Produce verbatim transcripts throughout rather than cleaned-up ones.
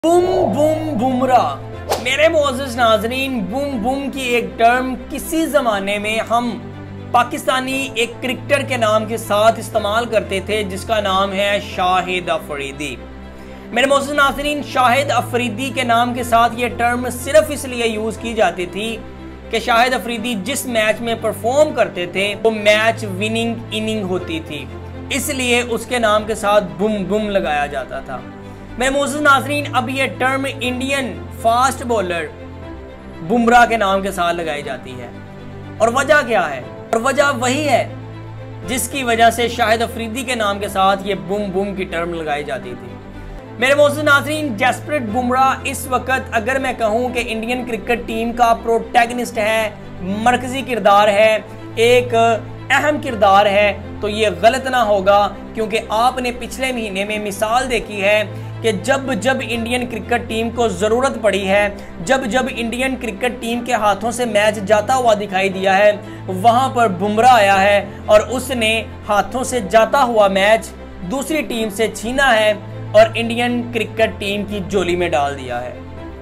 Boom boom Bumrah. मेरे मोअज़्ज़िज़ नाज़रीन, बूम बूम की एक टर्म किसी ज़माने में हम पाकिस्तानी एक क्रिकेटर के नाम के साथ इस्तेमाल करते थे जिसका नाम है शाहिद अफरीदी। मेरे मोअज़्ज़िज़ नाज़रीन, शाहिद अफरीदी के नाम के साथ ये टर्म सिर्फ इसलिए यूज़ की जाती थी कि शाहिद अफरीदी जिस मैच में परफॉर्म करते थे वो मैच विनिंग इनिंग होती थी, इसलिए उसके नाम के साथ बूम बूम लगाया जाता था। मेरे मोअज़्ज़िज़ नाज़रीन, अब ये term Indian fast bowler Bumrah के नाम के साथ लगाई जाती है। और वजह क्या है? और वजह वही है जिसकी वजह से शाहिद अफरीदी के नाम के साथ ये बूम बूम की टर्म लगाई जाती थी। मेरे मोअज़्ज़िज़ नाज़रीन, जसप्रीत बुमराह इस वक्त अगर मैं कहूँ कि इंडियन क्रिकेट टीम का प्रोटैगनिस्ट है, मरकजी किरदार है, एक अहम किरदार है, तो ये गलत ना होगा, क्योंकि आपने पिछले महीने में मिसाल देखी है कि जब जब इंडियन क्रिकेट टीम को ज़रूरत पड़ी है, जब जब इंडियन क्रिकेट टीम के हाथों से मैच जाता हुआ दिखाई दिया है, वहाँ पर बुमराह आया है और उसने हाथों से जाता हुआ मैच दूसरी टीम से छीना है और इंडियन क्रिकेट टीम की झोली में डाल दिया है।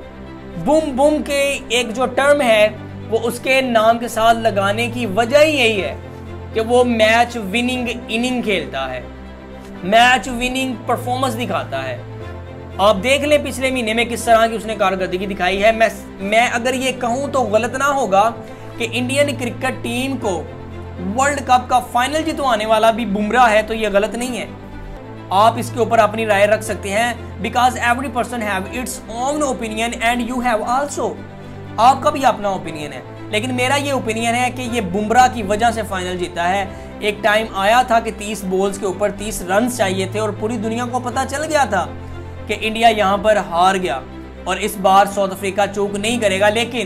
बूम बूम के एक जो टर्म है वो उसके नाम के साथ लगाने की वजह ही यही है कि वो मैच विनिंग इनिंग खेलता है, मैच विनिंग परफॉर्मेंस दिखाता है। आप देख लें पिछले महीने में किस तरह की उसने कारकर्दगी दिखाई है। मैं मैं अगर ये कहूँ तो गलत ना होगा कि इंडियन क्रिकेट टीम को वर्ल्ड कप का फाइनल जितवाने वाला भी बुमराह है, तो ये गलत नहीं है। आप इसके ऊपर अपनी राय रख सकते हैं, because every person have its own opinion and you have also. आपका भी अपना ओपिनियन है, लेकिन मेरा ये ओपिनियन है कि ये बुमराह की वजह से फाइनल जीता है। एक टाइम आया था कि तीस बॉल्स के ऊपर तीस रन चाहिए थे और पूरी दुनिया को पता चल गया था कि इंडिया यहाँ पर हार गया और इस बार साउथ अफ्रीका चूक नहीं करेगा, लेकिन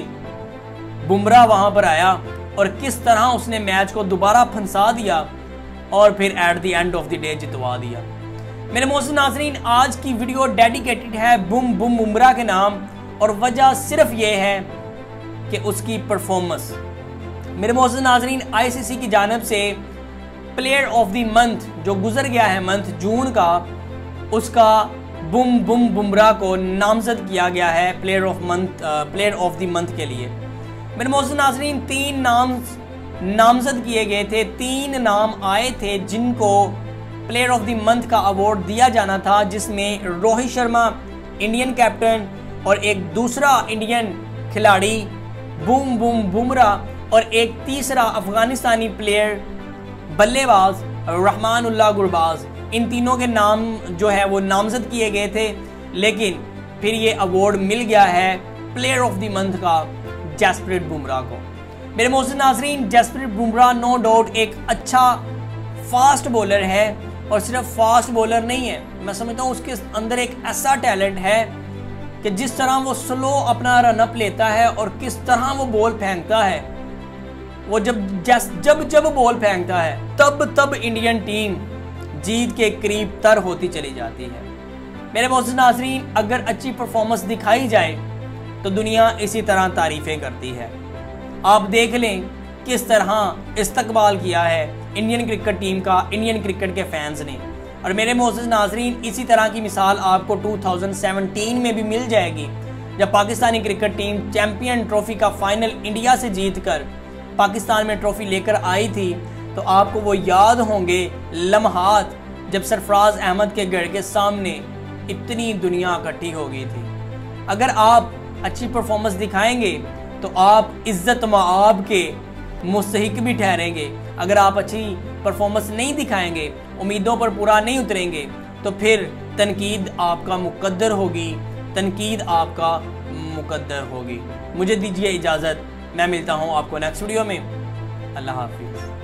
बुमराह वहाँ पर आया और किस तरह उसने मैच को दोबारा फंसा दिया और फिर at the end of the day जितवा दिया। मेरे मोअज़्ज़िज़ नाज़रीन, आज की वीडियो डेडिकेटेड है बूम बूम बुमराह के नाम, और वजह सिर्फ ये है कि उसकी परफॉर्मेंस। मेरे मोअज़्ज़िज़ नाज़रीन, आईसीसी की जानिब से प्लेयर ऑफ द मंथ जो गुजर गया है मंथ जून का, उसका बूम बूम बुमराह को नामजद किया गया है player of month player of the month के लिए। मेरे मोअज़्ज़िज़ नाज़रीन, तीन नाम नामजद किए गए थे, तीन नाम आए थे जिनको प्लेयर ऑफ द मंथ का अवार्ड दिया जाना था, जिसमें रोहित शर्मा इंडियन कैप्टन और एक दूसरा इंडियन खिलाड़ी बूम बूम बुमराह और एक तीसरा अफगानिस्तानी प्लेयर बल्लेबाज रहमानुल्लाह गुरबाज, इन तीनों के नाम जो है वो नामजद किए गए थे। लेकिन फिर ये अवार्ड मिल गया है प्लेयर ऑफ द मंथ का जसप्रीत बुमराह को। मेरे मोअज़्ज़िज़ नाज़रीन, जसप्रीत बुमराह नो डाउट एक अच्छा फास्ट बॉलर है, और सिर्फ फास्ट बॉलर नहीं है, मैं समझता हूँ उसके अंदर एक ऐसा टैलेंट है कि जिस तरह वो स्लो अपना रनअप लेता है और किस तरह वो बॉल फेंकता है, वो जब जब जब बॉल फेंकता है तब तब इंडियन टीम जीत के करीब तर होती चली जाती है। मेरे मोअज़्ज़िज़ नाज़रीन, अगर अच्छी परफॉर्मेंस दिखाई जाए तो दुनिया इसी तरह तारीफ़ें करती है। आप देख लें किस तरह इस्तकबाल किया है इंडियन क्रिकेट टीम का इंडियन क्रिकेट के फैंस ने। और मेरे मोअज़्ज़िज़ नाज़रीन, इसी तरह की मिसाल आपको दो हज़ार सत्रह में भी मिल जाएगी, जब Pakistani cricket team champion trophy का फाइनल इंडिया से जीतकर पाकिस्तान में ट्रॉफी लेकर आई थी। तो आपको वो याद होंगे लम्हात जब सरफराज अहमद के घर के सामने इतनी दुनिया इकट्ठी हो गई थी। अगर आप अच्छी परफॉर्मेंस दिखाएंगे तो आप इज्जत मआब के मुस्तहिक भी ठहरेंगे। अगर आप अच्छी परफॉर्मेंस नहीं दिखाएंगे, उम्मीदों पर पूरा नहीं उतरेंगे, तो फिर तनकीद आपका मुकद्दर होगी, तनकीद आपका मुकद्दर होगी। मुझे दीजिए इजाज़त, मैं मिलता हूँ आपको नेक्स्ट वीडियो में। अल्लाह हाफिज़।